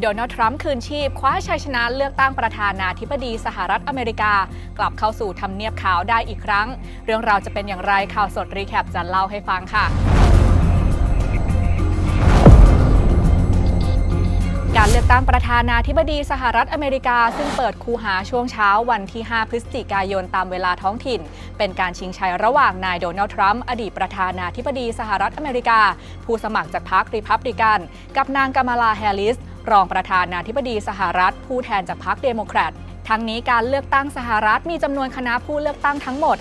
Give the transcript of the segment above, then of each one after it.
โดนัลด์ทรัมป์คืนชีพคว้าชัยชนะเลือกตั้งประธานาธิบดีสหรัฐอเมริกากลับเข้าสู่ทำเนียบขาวได้อีกครั้งเรื่องราวจะเป็นอย่างไรข่าวสดรีแคปจะเล่าให้ฟังค่ะการเลือกตั้งประธานาธิบดีสหรัฐอเมริกาซึ่งเปิดคูหาช่วงเช้าวันที่ 5 พฤศจิกายนตามเวลาท้องถิ่นเป็นการชิงชัยระหว่างนายโดนัลด์ทรัมป์อดีตประธานาธิบดีสหรัฐอเมริกาผู้สมัครจากพรรครีพับลิกันกับนางกามาลาแฮร์ริสรองประธานาธิบดีสหรัฐผู้แทนจากพรรคเดโมแครตทั้งนี้การเลือกตั้งสหรัฐมีจำนวนคณะผู้เลือกตั้งทั้งหมด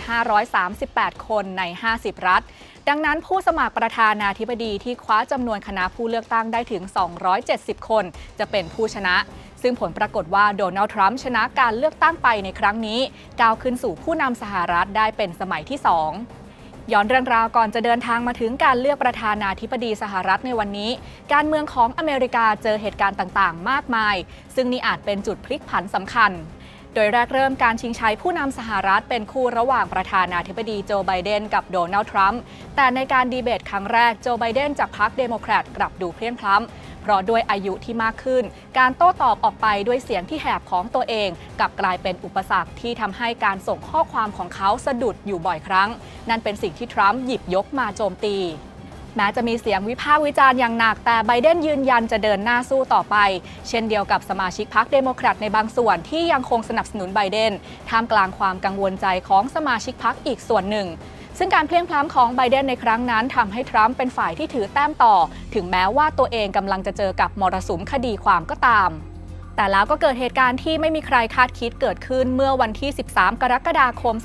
538คนใน50รัฐดังนั้นผู้สมัครประธานาธิบดีที่คว้าจำนวนคณะผู้เลือกตั้งได้ถึง270คนจะเป็นผู้ชนะซึ่งผลปรากฏว่าโดนัลด์ทรัมป์ชนะการเลือกตั้งไปในครั้งนี้ก้าวขึ้นสู่ผู้นำสหรัฐได้เป็นสมัยที่2ย้อนเรื่องราวก่อนจะเดินทางมาถึงการเลือกประธานาธิบดีสหรัฐในวันนี้การเมืองของอเมริกาเจอเหตุการณ์ต่างๆมากมายซึ่งนี่อาจเป็นจุดพลิกผันสำคัญโดยแรกเริ่มการชิงชัยผู้นำสหรัฐเป็นคู่ระหว่างประธานาธิบดีโจไบเดนกับโดนัลด์ทรัมป์แต่ในการดีเบตครั้งแรกโจไบเดนจากพรรคเดโมแครตกลับดูเพลียงพล้ำเพราะด้วยอายุที่มากขึ้นการโต้ตอบออกไปด้วยเสียงที่แหบของตัวเองกลับกลายเป็นอุปสรรคที่ทำให้การส่งข้อความของเขาสะดุดอยู่บ่อยครั้งนั่นเป็นสิ่งที่ทรัมป์หยิบยกมาโจมตีแม้จะมีเสียงวิพากษ์วิจารณ์อย่างหนักแต่ไบเดนยืนยันจะเดินหน้าสู้ต่อไปเช่นเดียวกับสมาชิกพรรคเดโมแครตในบางส่วนที่ยังคงสนับสนุนไบเดนท่ามกลางความกังวลใจของสมาชิกพรรคอีกส่วนหนึ่งซึ่งการเพลียงพล้ำของไบเดนในครั้งนั้นทำให้ทรัมป์เป็นฝ่ายที่ถือแต้มต่อถึงแม้ว่าตัวเองกำลังจะเจอกับมรสุมคดีความก็ตามแต่แล้วก็เกิดเหตุการณ์ที่ไม่มีใครคาดคิดเกิดขึ้นเมื่อวันที่13กรกฎาคม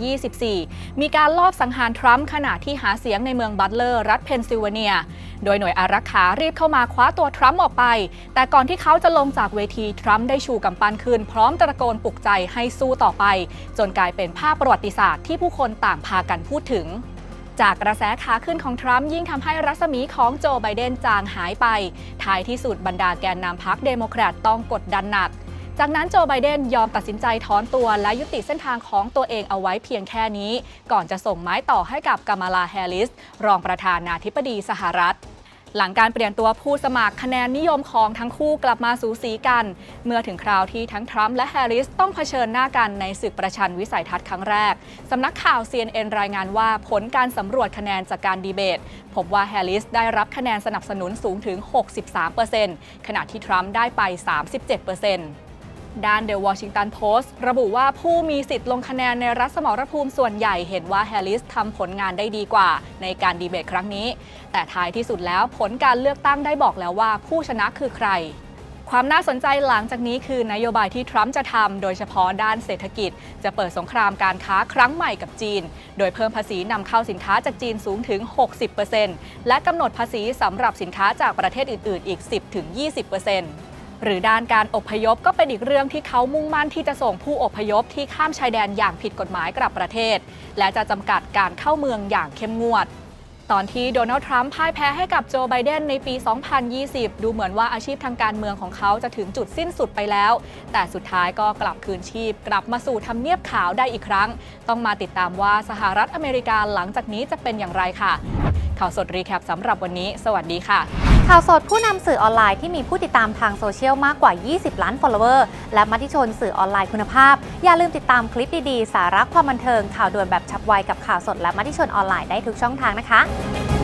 2024มีการลอบสังหารทรัมป์ขณะที่หาเสียงในเมืองบัตเลอร์รัฐเพนซิลเวเนียโดยหน่วยอารักขารีบเข้ามาคว้าตัวทรัมป์ออกไปแต่ก่อนที่เขาจะลงจากเวทีทรัมป์ได้ชูกำปั้นขึ้นพร้อมตะโกนปลุกใจให้สู้ต่อไปจนกลายเป็นภาพประวัติศาสตร์ที่ผู้คนต่างพากันพูดถึงจากกระแสขาขึ้นของทรัมป์ยิ่งทำให้รัศมีของโจไบเดนจางหายไปท้ายที่สุดบรรดาแกนนำพรรคเดโมแครตต้องกดดันหนักจากนั้นโจไบเดนยอมตัดสินใจถอนตัวและยุติเส้นทางของตัวเองเอาไว้เพียงแค่นี้ก่อนจะส่งไม้ต่อให้กับกามาลาแฮร์ริสรองประธานาธิบดีสหรัฐหลังการเปลี่ยนตัวผู้สมัครคะแนนนิยมของทั้งคู่กลับมาสูสีกันเมื่อถึงคราวที่ทั้งทรัมป์และแฮร์ริสต้องเผชิญหน้ากันในศึกประชันวิสัยทัศน์ครั้งแรกสำนักข่าว CNN รายงานว่าผลการสำรวจคะแนนจากการดีเบตพบว่าแฮร์ริสได้รับคะแนนสนับสนุนสูงถึง 63% ขณะที่ทรัมป์ได้ไป 37%ด้าน The Washington Post ระบุว่าผู้มีสิทธิ์ลงคะแนนในรัฐสมรภูมิส่วนใหญ่เห็นว่าแฮร์ริสทำผลงานได้ดีกว่าในการดีเบตครั้งนี้แต่ท้ายที่สุดแล้วผลการเลือกตั้งได้บอกแล้วว่าผู้ชนะคือใครความน่าสนใจหลังจากนี้คือนโยบายที่ทรัมป์จะทำโดยเฉพาะด้านเศรษฐกิจจะเปิดสงครามการค้าครั้งใหม่กับจีนโดยเพิ่มภาษีนำเข้าสินค้าจากจีนสูงถึง 60% และกำหนดภาษีสำหรับสินค้าจากประเทศอื่นๆอีก 10-20%หรือด้านการอพยพก็เป็นอีกเรื่องที่เขามุ่งมั่นที่จะส่งผู้อพยพที่ข้ามชายแดนอย่างผิดกฎหมายกลับประเทศและจะจำกัดการเข้าเมืองอย่างเข้มงวดตอนที่โดนัลด์ทรัมป์พ่ายแพ้ให้กับโจไบเดนในปี 2020 ดูเหมือนว่าอาชีพทางการเมืองของเขาจะถึงจุดสิ้นสุดไปแล้วแต่สุดท้ายก็กลับคืนชีพกลับมาสู่ทำเนียบขาวได้อีกครั้งต้องมาติดตามว่าสหรัฐอเมริกาหลังจากนี้จะเป็นอย่างไรค่ะข่าวสดรีแคปสำหรับวันนี้สวัสดีค่ะข่าวสดผู้นำสื่อออนไลน์ที่มีผู้ติดตามทางโซเชียลมากกว่า 20 ล้าน follower และมติชนสื่อออนไลน์คุณภาพอย่าลืมติดตามคลิปดีๆสาระความบันเทิงข่าวด่วนแบบฉับไวกับข่าวสดและมติชนออนไลน์ได้ทุกช่องทางนะคะ